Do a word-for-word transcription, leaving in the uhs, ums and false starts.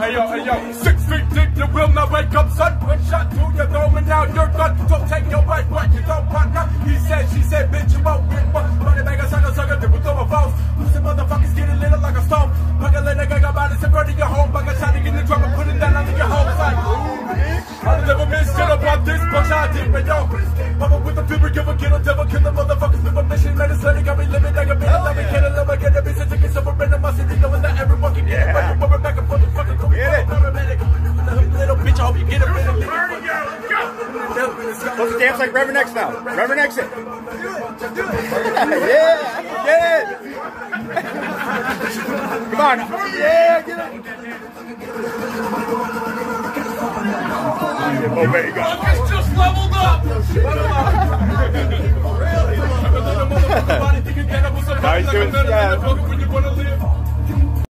hey yo, hey yo, six feet deep, you will not wake up, son. One shot to your dome and now you're done. Don't take your life, what you don't want now. He said, she said, bitch, you won't win. Money bag a sucker, sucker, dip with my phones. Pussy motherfuckers getting little like a stone. Pug a little gang about it, in front of your home. Bug a shot to get the drum and put it down under your home. Like, I've never been shit about this, but I did, but yo. Papa with the fever, give a kid a devil, kill the motherfuckers with a mission. Man, it's letting, got me living like a minute. Let me get a little, get a piece of tickets over in my city, knowing that everyone can get it. But you're back and forth, fucking go get it. Little bitch, I hope you get a minute. Let's dance like Reverend X now. Reverend X it. Do it. Do it. Yeah. Yeah. Come on. Yeah. Get it. Omega. Ruckus just leveled up. Now he's doing stabs.